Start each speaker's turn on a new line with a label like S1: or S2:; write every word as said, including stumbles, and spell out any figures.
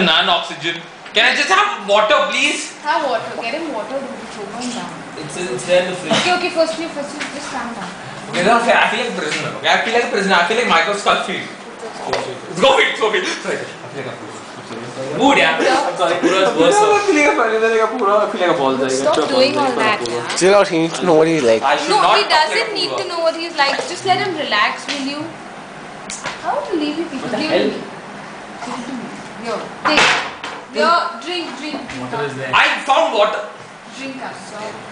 S1: Non-oxygen. Can I just have water, please?
S2: Have water. Get him water. Do the choke him down.
S3: It's, it's there in the fridge.
S2: Okay, okay. First you, first you just calm down.
S1: Okay, then I feel like a prisoner. Okay, I feel like a prisoner. I feel like Michael Scofield. It's go fit, go fit. Sorry, I feel like a prisoner. Mood, yeah.
S3: I'm sorry, Pura is worse.
S1: I feel like a prisoner. I feel like a ball.
S2: Stop doing all that, yeah.
S4: Chill out. He needs to know what he's like.
S1: I should
S2: No,
S1: not
S2: he
S1: talk like
S2: doesn't
S1: a
S2: need
S1: Pura.
S2: to know what he's like. Just let him relax, will you? How to leave you people?
S3: What the
S2: Give
S3: hell?
S2: it to me. Give it to me. Yo, take. Yo, drink, drink, drink.
S3: Water is there.
S1: I found water.
S2: Drink us.